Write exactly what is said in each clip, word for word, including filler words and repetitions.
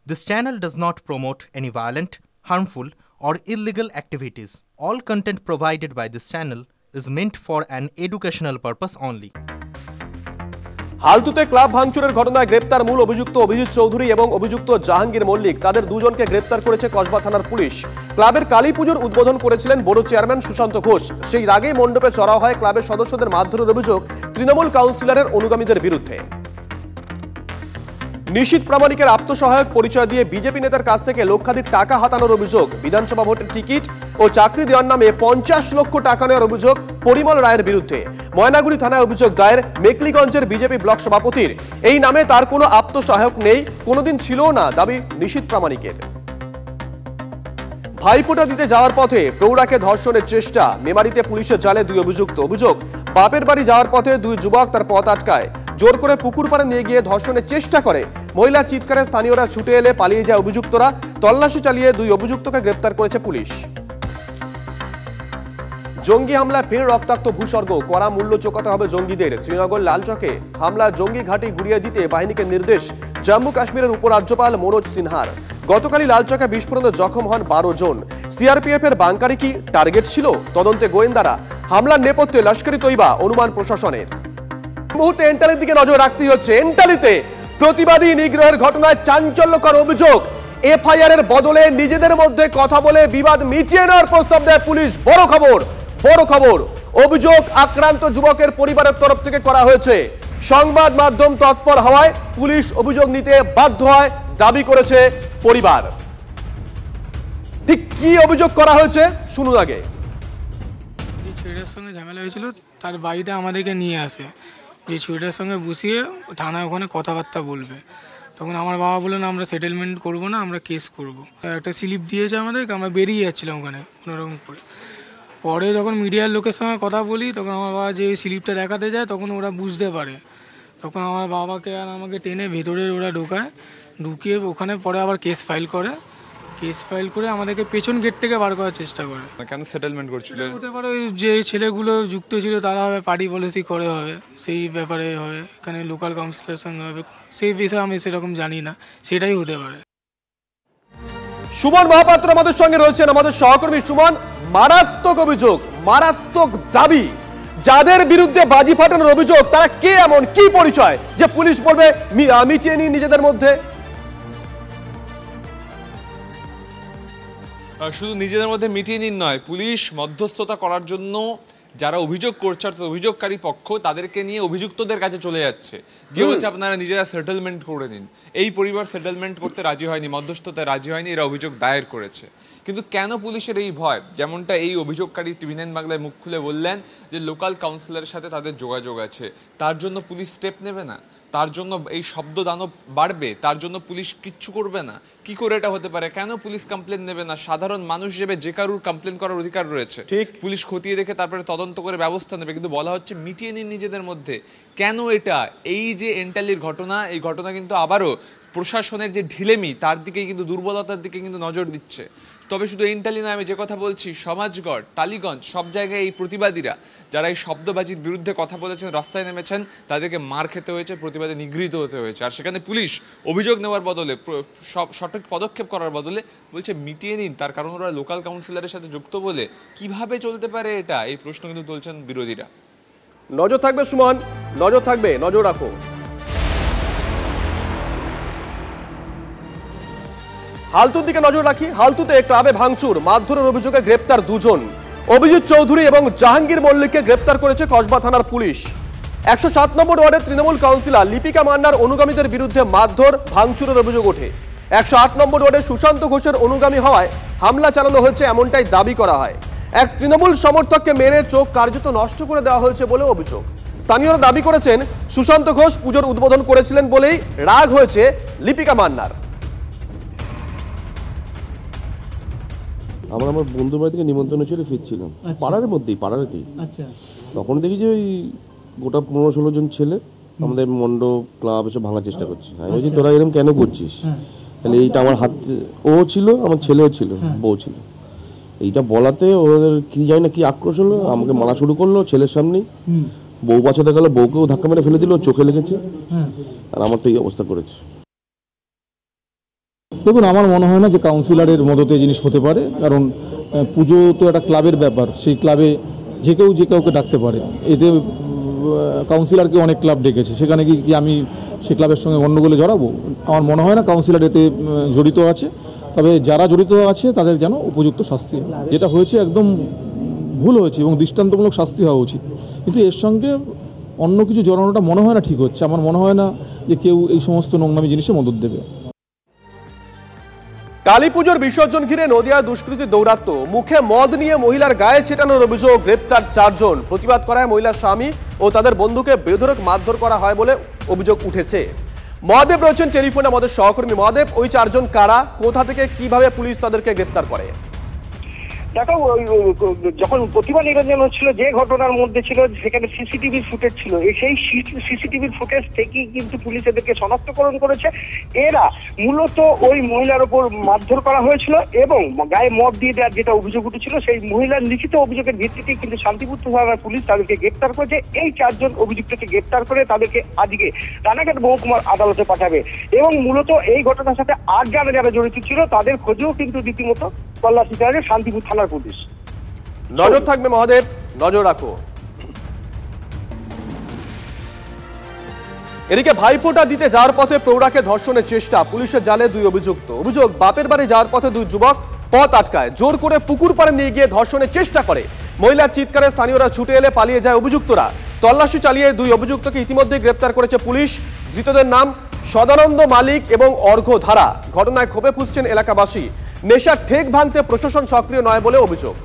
This channel does not promote any violent, harmful, or illegal activities. All content provided by this channel is meant for an educational purpose only. হালতুতে club ভাঙচুরের ঘটনায় গ্রেপ্তার মূল অভিযুক্ত অভিজিৎ চৌধুরী এবং অভিযুক্ত জাহাঙ্গীর মল্লিক। তাদের দুজনকে গ্রেপ্তার করেছে কসবা থানার পুলিশ। ক্লাবের কালী পুজোর উদ্বোধন করেছিলেন বড় চেয়ারম্যান সুশান্ত ঘোষ। সেই আগেই মণ্ডপে চড়াও হয় ক্লাবের সদস্যদের মারধরের অভিযোগ তৃণমূল কাউন্সিলরের অনুগামীদের বিরুদ্ধে। নিশীথ প্রামাণিকের আত্মসহায়ক পরিচয় দিয়ে বিজেপি নেতার কাছ থেকে লক্ষাধিক টাকা হাতানোর অভিযোগ। বিধানসভা ভোটের টিকিট ও চাকরি দেওয়ার নামে পঞ্চাশ লক্ষ টাকা নেওয়ার অভিযোগ পরিমল রায়ের বিরুদ্ধে। ময়নাগুড়ি থানায় অভিযোগ দায়ের মেকলিগঞ্জের বিজেপি ব্লক সভাপতির। এই নামে তার কোনো আত্মসহায়ক নেই, কোনোদিন ছিলও না, দাবি নিশীথ প্রামাণিকের। ভাইফোঁটা দিতে যাওয়ার পথে প্রৌঢ়াকে ধর্ষণের চেষ্টা, মেমারিতে পুলিশের জালে দুই অভিযুক্ত। অভিযোগ, বাপের বাড়ি যাওয়ার পথে দুই যুবক তার পথ আটকায়, জোর করে পুকুর পাড়ে নিয়ে গিয়ে ধর্ষণের চেষ্টা করে। মহিলা চিৎকারে স্থানীয়রা ছুটে এলে পালিয়ে যায় অভিযুক্তরা। তল্লাশি চালিয়ে দুই অভিযুক্তকে গ্রেপ্তার করেছে পুলিশ। জঙ্গি হামলায় ফের রক্তাক্ত ভূস্বর্গ, কড়া মূল্য চোকাতে হবে জঙ্গিদের। শ্রীনগর লালচকে হামলা জঙ্গি ঘাঁটি গুড়িয়ে দিতে বাহিনীকে নির্দেশ জম্মু কাশ্মীরের উপরাজ্যপাল মনোজ সিনহার। গতকালই লালচকে বিস্ফোরণে জখম হন বারো জন। সিআরপিএফ এর বাংকারি কি টার্গেট ছিল? তদন্তে গোয়েন্দারা। হামলার নেপথ্যে লস্করি তৈবা, অনুমান প্রশাসনের। মুহূর্তে এন্টালির দিকে নজর রাখতেই হচ্ছে। এন্টালিতে প্রতিবাদী নিগ্রহের ঘটনায় চাঞ্চল্যকর অভিযোগ। এফআইআর এর বদলে নিজেদের মধ্যে কথা বলে বিবাদ মিটিয়ে নেওয়ার প্রস্তাব দেয় পুলিশ। বড় খবর, বড় খবর। অভিযোগ আক্রান্ত যুবকের পরিবারের তরফ থেকে করা হয়েছে। সংবাদ মাধ্যম তৎপর হওয়ায় পুলিশ অভিযোগ নিতে বাধ্য হয়, দাবি করেছে পরিবার। ঠিক কি অভিযোগ করা হয়েছে শুনুন আগে। যে ছেলেটার সঙ্গে ঝামেলা হয়েছিল তার বাড়িতে আমাদেরকে নিয়ে আসে, যে ছেলেটার সঙ্গে বসিয়ে থানায় ওখানে কথাবার্তা বলবে। তখন আমার বাবা বললেন আমরা সেটেলমেন্ট করবো না, আমরা কেস করব। একটা স্লিপ দিয়েছে আমাদেরকে, আমরা বেরিয়ে যাচ্ছিলাম ওখানে কোনোরকম করে। পরে যখন মিডিয়ার লোকের সঙ্গে কথা বলি তখন আমার বাবা যে স্লিপটা দেখাতে যায় তখন ওরা বুঝতে পারে। তখন আমার বাবাকে আর আমাকে টেনে ভেতরে ওরা ঢোকায়, ঢুকিয়ে ওখানে পরে আবার কেস ফাইল করে। কেস ফাইল করে আমাদেরকে পেছন গেট থেকে বার করার চেষ্টা করে। কেন সেটেলমেন্ট করছিল? হতে পারে যে ছেলেগুলো যুক্ত ছিল তারা হবে পার্টি পলিসি করে হবে, সেই ব্যাপারে হবে, এখানে লোকাল কাউন্সিলের সঙ্গে হবে, সেই বিষয়ে আমি সেরকম জানি না, সেটাই হতে পারে। সুমন মহাপাত্র আমাদের সঙ্গে রয়েছেন, আমাদের সহকর্মী। সুমন, মারাত্মক অভিযোগ, মারাত্মক দাবি। যাদের বিরুদ্ধে বাজি ফাটানোর অভিযোগ তারা কে, এমন কি পরিচয় যে পুলিশ বলবে মিটিয়ে নিন নিজেদের মধ্যে? শুধু নিজেদের মধ্যে মিটিয়ে নিন নয়, পুলিশ মধ্যস্থতা করার জন্য যারা অভিযোগ করছে অর্থাৎ অভিযোগকারী পক্ষ তাদেরকে নিয়ে অভিযুক্তদের কাছে চলে যাচ্ছে, গিয়ে বলছে আপনারা নিজেরা সেটেলমেন্ট করে নিন। এই পরিবার সেটেলমেন্ট করতে রাজি হয়নি, মধ্যস্থতায় রাজি হয়নি, এরা অভিযোগ দায়ের করেছে। কিন্তু কেন পুলিশের এই ভয়? যেমনটা এই অভিযোগকারী টিভি নাইন বাংলায় মুখ খুলে বললেন যে লোকাল কাউন্সিলরের সাথে তাদের যোগাযোগ আছে, তার জন্য পুলিশ স্টেপ নেবে না, তার জন্য এই শব্দ দানব বাড়বে, তার জন্য পুলিশ কিচ্ছু করবে না। কি করে এটা হতে পারে? কেন পুলিশ কমপ্লেন নেবে না? সাধারণ মানুষ হিসেবে যে কারুর কমপ্লেন করার অধিকার রয়েছে, পুলিশ খতিয়ে দেখে তারপরে তদন্ত করে ব্যবস্থা নেবে। কিন্তু বলা হচ্ছে মিটিয়ে নিন নিজেদের মধ্যে। কেন এটা? এই যে এন্টালির ঘটনা, এই ঘটনা কিন্তু আবারও প্রশাসনের যে ঢিলেমি তার দিকে কিন্তু, দুর্বলতার দিকে কিন্তু নজর দিচ্ছে। তবে শুধু এন্টালি নয়, আমি যে কথা বলছি সমাজগড়, টালিগঞ্জ, সব জায়গায় এই প্রতিবাদীরা যারা এই শব্দবাজির বিরুদ্ধে কথা বলেছেন, রাস্তায় নেমেছেন, তাদেরকে মার খেতে হয়েছে, প্রতিবাদে নিগৃহীত হতে হয়েছে। আর সেখানে পুলিশ অভিযোগ নেওয়ার বদলে, সব সঠিক পদক্ষেপ করার বদলে বলছে মিটিয়ে নিন, তার কারণ ওরা লোকাল কাউন্সিলরের সাথে যুক্ত বলে। কিভাবে চলতে পারে এটা? এই প্রশ্ন কিন্তু তুলছেন বিরোধীরা। নজর থাকবে সুমন, নজর থাকবে, নজর রাখো। হালতুর দিকে নজর রাখি। হালতুতে ক্লাবে ভাঙচুর, মারধরের অভিযোগে গ্রেপ্তার দুজন। অভিজিৎ চৌধুরী এবং জাহাঙ্গীর মল্লিককে গ্রেপ্তার করেছে কসবা থানার পুলিশ। একশো সাত নম্বর ওয়ার্ডের তৃণমূল কাউন্সিলর লিপিকা মান্নার অনুগামীদের বিরুদ্ধে মারধর, ভাঙচুরের অভিযোগ ওঠে। একশো আট নম্বর ওয়ার্ডের সুশান্ত ঘোষের অনুগামী হওয়ায় হামলা চালানো হয়েছে, এমনটাই দাবি করা হয়। এক তৃণমূল সমর্থককে মেরে চোখ কার্যত নষ্ট করে দেওয়া হয়েছে বলে অভিযোগ। স্থানীয়রা দাবি করেছেন সুশান্ত ঘোষ পুজোর উদ্বোধন করেছিলেন বলেই রাগ হয়েছে লিপিকা মান্নার। আমরা আমার বন্ধুর বাড়ি থেকে নিমন্ত্রণ ছিল, ফিরছিলাম পাড়ার মধ্যেই, পাড়াতেই। তখন দেখি যে ওই গোটা পনেরো ষোলো জন ছেলে আমাদের মণ্ডপ ক্লাব এসব ভাঙার চেষ্টা করছে। আমি বলছি তোরা এরকম কেন করছিস? তাহলে এইটা আমার হাত, ও ছিল, আমার ছেলেও ছিল, বউ ছিল। এইটা বলাতে ওদের কি জানি না কি আক্রোশ হলো, আমাকে মারা শুরু করলো ছেলের সামনেই। বউ বাঁচাতে গেল, বউকেও ধাক্কা মেরে ফেলে দিল, চোখে লেগেছে। আর আমার তো এই অবস্থা করেছে। দেখুন, আমার মনে হয় না যে কাউন্সিলরের মদতে জিনিস হতে পারে, কারণ পুজো তো একটা ক্লাবের ব্যাপার, সেই ক্লাবে যে কেউ যে কাউকে ডাকতে পারে। এতে কাউন্সিলরকে অনেক ক্লাব ডেকেছে, সেখানে কি কি আমি সে ক্লাবের সঙ্গে গণ্ডগোলে জড়াবো? আমার মনে হয় না কাউন্সিলর এতে জড়িত আছে। তবে যারা জড়িত আছে তাদের যেন উপযুক্ত শাস্তি হয়। যেটা হয়েছে একদম ভুল হয়েছে এবং দৃষ্টান্তমূলক শাস্তি হওয়া উচিত, কিন্তু এর সঙ্গে অন্য কিছু জড়ানোটা মনে হয় না ঠিক হচ্ছে। আমার মনে হয় না যে কেউ এই সমস্ত নোংরামি জিনিসে মদত দেবে। কালী পুজোর বিসর্জন ঘিরে নদিয়া দুষ্কৃতী দৌরাত্ম, মুখে মদ নিয়ে মহিলার গায়ে ছেটানোর অভিযোগ, গ্রেপ্তার চারজন। প্রতিবাদ করায় মহিলার স্বামী ও তাদের বন্ধুকে বেধড়ক মারধর করা হয় বলে অভিযোগ উঠেছে। মহাদেব রয়েছেন টেলিফোনে আমাদের সহকর্মী। মহাদেব, ওই চারজন কারা, কোথা থেকে কিভাবে পুলিশ তাদেরকে গ্রেপ্তার করে? দেখো, যখন প্রতিভা নিরঞ্জন হচ্ছিল, যে ঘটনার মধ্যে ছিল সেখানে সিসিটিভি ফুটেজ ছিল, সেই সিসিটিভির ফুটেজ থেকেই কিন্তু পুলিশ এদেরকে শনাক্তকরণ করেছে। এরা মূলত ওই মহিলার ওপর মারধর করা হয়েছিল এবং গায়ে মদ দিয়ে দেওয়ার যেটা অভিযোগ উঠেছিল, সেই মহিলার লিখিত অভিযোগের ভিত্তিতেই কিন্তু শান্তিপুর থানার পুলিশ তাদেরকে গ্রেপ্তার করেছে। এই চারজন অভিযুক্তকে গ্রেপ্তার করে তাদেরকে আজকে রানাঘাট মহকুমার আদালতে পাঠাবে এবং মূলত এই ঘটনার সাথে আর যারা যারা জড়িত ছিল তাদের খোঁজেও কিন্তু রীতিমতো তল্লাশি চালাচ্ছে শান্তিপুর থানার পুলিশ। নজর থাকবে মহাদেব, নজর রাখো। এদিকে ভাইফোঁটা দিতে যাওয়ার পথে প্রৌঢ়াকে ধর্ষণের চেষ্টা, পুলিশের জালে দুই অভিযুক্ত। অভিযোগ, বাপের বাড়ি যাওয়ার পথে দুই যুবক পথ আটকায়, জোর করে পুকুর পাড়ে নিয়ে গিয়ে ধর্ষণের চেষ্টা করে। মহিলার চিৎকারে স্থানীয়রা ছুটে এলে পালিয়ে যায় অভিযুক্তরা। তল্লাশি চালিয়ে দুই অভিযুক্তকে ইতিমধ্যে গ্রেপ্তার করেছে পুলিশ। ধৃতদের নাম সদানন্দ মালিক এবং অর্ঘ্য ধারা। ঘটনায় ক্ষোভে ফুঁসছেন এলাকাবাসী। নেশার ঠেক ভাঙতে প্রশাসন সক্রিয় নয় বলে অভিযোগ।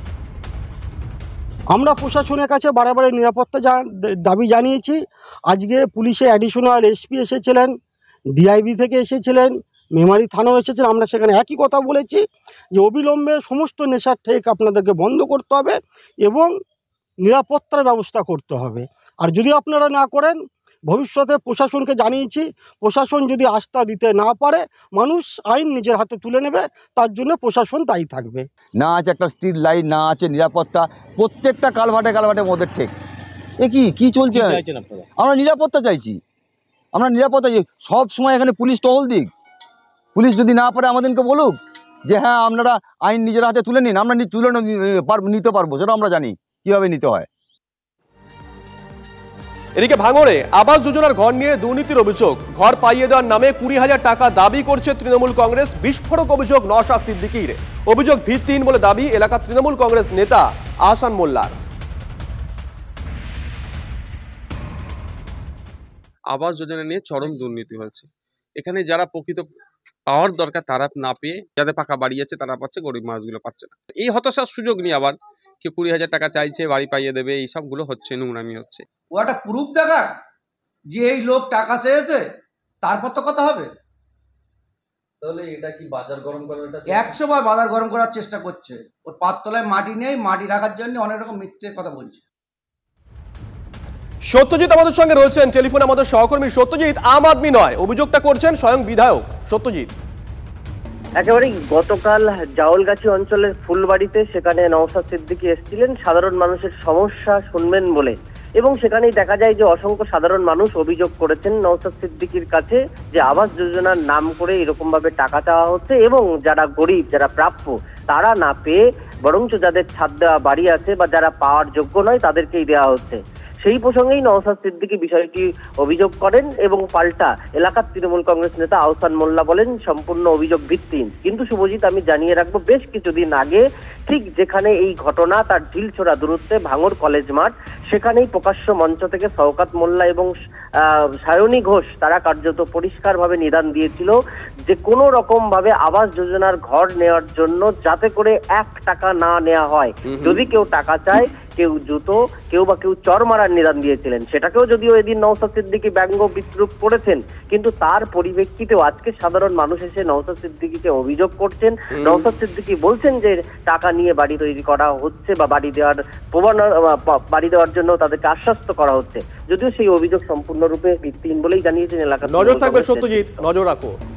আমরা প্রশাসনের কাছে বারে নিরাপত্তা দাবি জানিয়েছি। আজকে পুলিশে অ্যাডিশনাল এসপি এসেছিলেন, ডিআইবি থেকে এসেছিলেন, মেমারি থানাও এসেছিলেন। আমরা সেখানে একই কথা বলেছি যে অবিলম্বে সমস্ত নেশার ঠেক আপনাদেরকে বন্ধ করতে হবে এবং নিরাপত্তার ব্যবস্থা করতে হবে। আর যদি আপনারা না করেন, ভবিষ্যতে প্রশাসনকে জানিয়েছি, প্রশাসন যদি আস্থা দিতে না পারে মানুষ আইন নিজের হাতে তুলে নেবে, তার জন্য প্রশাসন দায়ী থাকবে। না আছে একটা স্ট্রিট লাইট, না আছে নিরাপত্তা, প্রত্যেকটা কালভাটে কালভাটে মদের ঠেক। এ কি কি চলছে? আমরা নিরাপত্তা চাইছি, আমরা নিরাপত্তা সব সময় এখানে পুলিশ টহল দিক। পুলিশ যদি না পারে আমাদেরকে বলুক যে হ্যাঁ আপনারা আইন নিজের হাতে তুলে নিন, আমরা তুলে নিতে পারবো, সেটা আমরা জানি কিভাবে নিতে হয়। এদিকে ভাঙড়ে আবাস যোজনার ঘর নিয়ে দুর্নীতির অভিযোগ, ঘর পাইয়ে দেওয়ার নামে কুড়ি হাজার টাকা দাবি করছে তৃণমূল কংগ্রেস। বিস্ফোরক অভিযোগ নওশাদ সিদ্দিকীর। অভিযোগ ভিত্তিহীন বলে দাবি এলাকার তৃণমূল কংগ্রেস নেতা আহসান মোল্লার। আবাস যোজনা নিয়ে চরম দুর্নীতি হয়েছে। এখানে যারা প্রকৃত পাওয়ার দরকার তারা না পেয়ে, যাদের পাকা বাড়ি আছে তারা পাচ্ছে, গরিব মানুষগুলো পাচ্ছে না। এই হতাশার সুযোগ নিয়ে আবার কেউ কুড়ি হাজার টাকা চাইছে, বাড়ি পাইয়ে দেবে, এই সবগুলো হচ্ছে, নোংরামি হচ্ছে। ও একটা প্রুফ দেখা যে এই লোক টাকা চেয়েছে, তারপর তো কথা হবে। তাহলে এটা কি বাজার গরম করার? একশো বার বাজার গরম করার চেষ্টা করছে। ওর পাততলায় মাটি নেই, মাটি রাখার জন্য অনেক রকম মিথ্যে কথা বলছে। সত্যজিৎ আমাদের সঙ্গে রয়েছেন টেলিফোনে, আমাদের সহকর্মী। সত্যজিৎ, আম আদমি নয়, অভিযোগটা করছেন স্বয়ং বিধায়ক। সত্যজিৎ, একেবারেই গতকাল জাওলগাছি অঞ্চলের ফুলবাড়িতে সেখানে নওশাদ সিদ্দিকী এসেছিলেন সাধারণ মানুষের সমস্যা শুনবেন বলে, এবং সেখানেই দেখা যায় যে অসংখ্য সাধারণ মানুষ অভিযোগ করেছেন নওশাদ সিদ্দিকীর কাছে যে আবাস যোজনার নাম করে এরকম ভাবে টাকা চাওয়া হচ্ছে এবং যারা গরিব, যারা প্রাপ্য, তারা না পেয়ে বরঞ্চ যাদের ছাদ দেওয়া বাড়ি আছে বা যারা পাওয়ার যোগ্য নয় তাদেরকেই দেওয়া হচ্ছে। সেই প্রসঙ্গেই নওশাদ সিদ্দিকী বিষয়টি অভিযোগ করেন এবং পাল্টা এলাকার তৃণমূল কংগ্রেস নেতা আহসান মোল্লা বলেন সম্পূর্ণ অভিযোগ ভিত্তিহীন। কিন্তু শুভজিৎ, আমি জানিয়ে রাখবো, বেশ কিছুদিন আগে ঠিক যেখানে এই ঘটনা, তার ঢিলছোড়া দূরত্বে ভাঙড় কলেজ মাঠ, সেখানেই প্রকাশ্য মঞ্চ থেকে শওকত মোল্লা এবং সায়নী ঘোষ তারা কার্যত পরিষ্কারভাবে নিদান দিয়েছিল যে কোনো রকম ভাবে আবাস যোজনার ঘর নেওয়ার জন্য যাতে করে এক টাকা না নেওয়া হয়। যদি কেউ টাকা চায়, কেউ জুতো, কেউ বা কেউ চর মারার নিদান দিয়েছিলেন। সেটাকেও যদিও এদিন নওশাদ সিদ্দিকী ব্যঙ্গ বিদ্রুপ করেছেন, কিন্তু তার পরিপ্রেক্ষিতেও আজকে সাধারণ মানুষ এসে নওশাদ সিদ্দিকীকে অভিযোগ করছেন। নওশাদ সিদ্দিকী বলছেন যে টাকা নিয়ে বাড়ি তৈরি করা হচ্ছে বা বাড়ি দেওয়ার প্রবণতা, বাড়ি দেওয়ার জন্য তাদেরকে আশ্বস্ত করা হচ্ছে, যদিও সেই অভিযোগ সম্পূর্ণরূপে ভিত্তিহীন বলেই জানিয়েছেন এলাকার। নজর থাকবে সত্যজিৎ, নজর রাখো।